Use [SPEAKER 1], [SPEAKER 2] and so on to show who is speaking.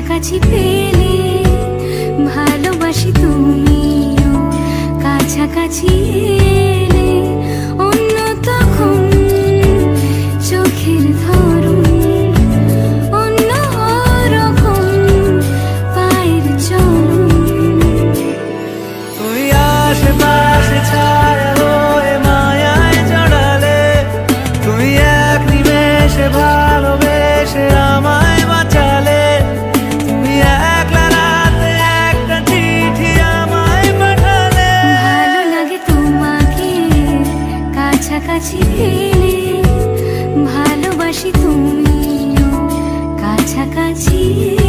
[SPEAKER 1] কাছাকাছি পেলে ভালোবাসি তুমিও কাছাকাছি এলে অন্য তখন চোখের ধরুন অন্য রকম পায়ের চলুন
[SPEAKER 2] তুই আশেপাশে ছায়া হয়ে মায়ায় জড়ালে তুই এক নিমেষে ভালোবেসে আমায় বাঁচালে তুমি একলা রাতে একটা চিঠি আমায় পাঠালে
[SPEAKER 1] ভালো লাগে তোমাকে কাছাকাছি পেলে ভালোবাসি তুমিও কাছাকাছি